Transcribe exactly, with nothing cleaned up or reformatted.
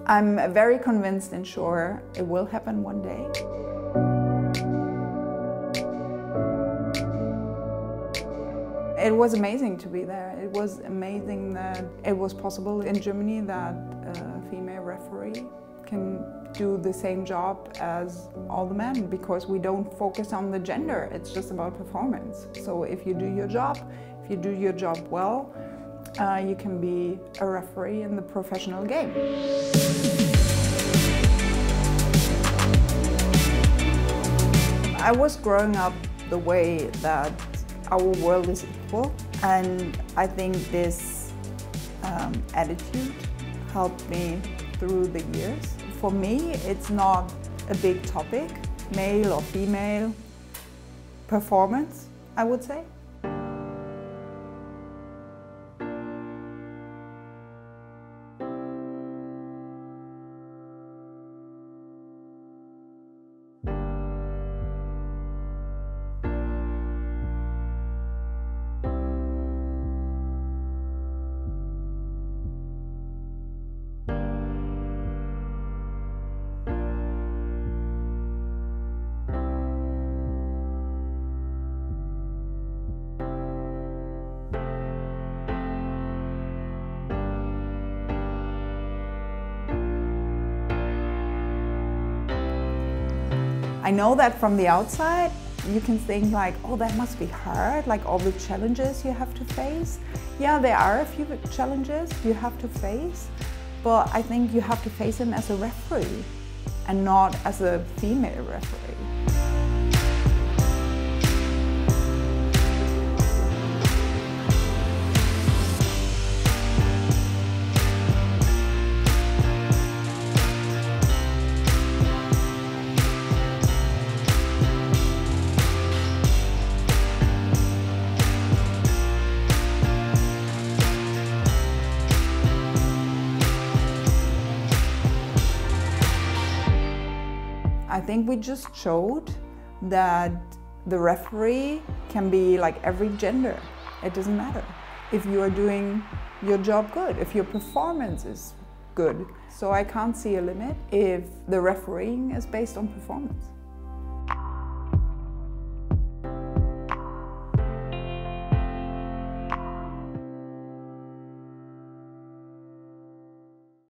I'm very convinced and sure it will happen one day. It was amazing to be there. It was amazing that it was possible in Germany that a female referee can do the same job as all the men, because we don't focus on the gender, it's just about performance. So if you do your job, if you do your job well, uh, you can be a referee in the professional game. I was growing up the way that our world is equal, and I think this um, attitude helped me through the years. For me, it's not a big topic, male or female performance, I would say. I know that from the outside, you can think like, oh, that must be hard, like all the challenges you have to face. Yeah, there are a few challenges you have to face, but I think you have to face them as a referee and not as a female referee. I think we just showed that the referee can be like every gender. It doesn't matter. If you are doing your job good, if your performance is good. So I can't see a limit if the refereeing is based on performance.